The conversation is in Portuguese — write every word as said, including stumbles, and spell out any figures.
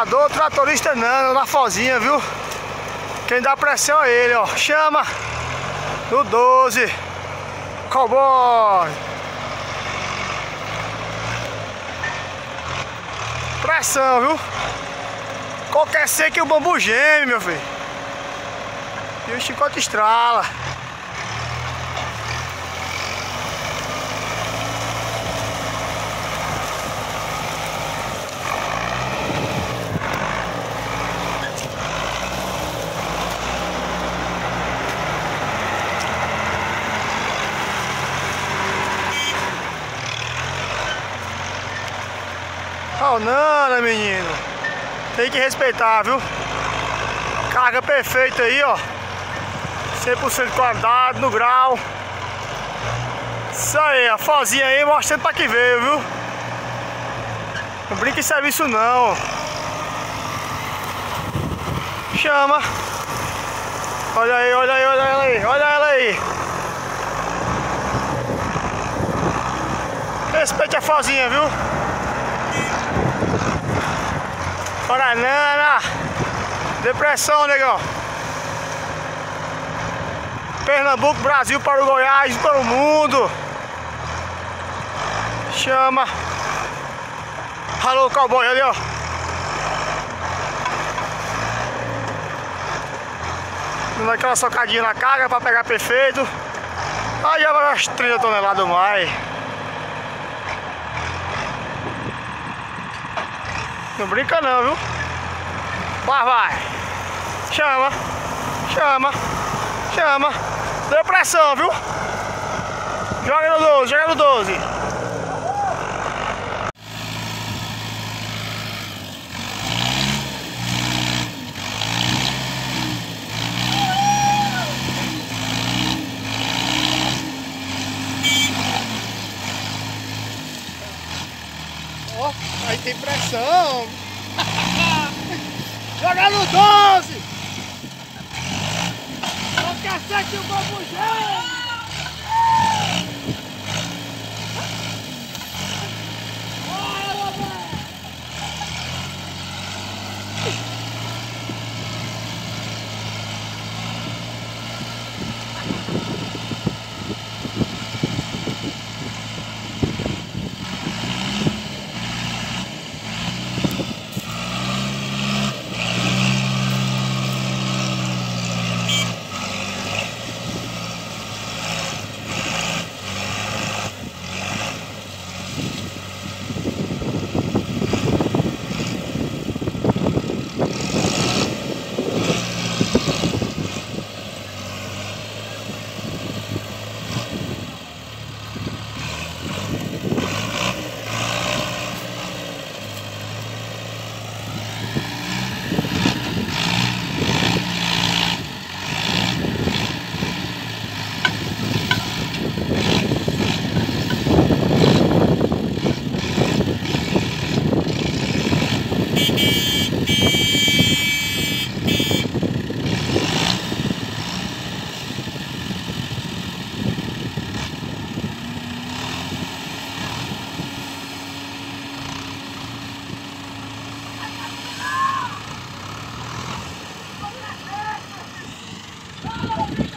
trabalhador, tratorista Nano, na fozinha, viu? Quem dá pressão é ele, ó. Chama no doze. Cowboy. Pressão, viu? Qualquer seca que o bambu geme, meu filho. E o chicote estrala. Oh, não, menino. Tem que respeitar, viu? Carga perfeita aí, ó. cem por cento de qualidade, no grau. Isso aí, a fozinha aí mostrando pra que veio, viu? Não brinca em serviço não. Chama. Olha aí, olha aí, olha ela aí. Olha ela aí. Respeite a fozinha, viu? Paranana. Depressão, negão. Pernambuco, Brasil, para o Goiás, para o mundo. Chama. Alô, cowboy ali, ó. Dando aquela socadinha na carga para pegar perfeito. Aí já vai umas trinta toneladas mais. Não brinca não, viu? Vai, vai. Chama. Chama. Chama. Deu pressão, viu? Joga no doze, joga no doze. Ó, oh, aí tem pressão. Joga no doze. Cacete, o bambu geme! Thank you.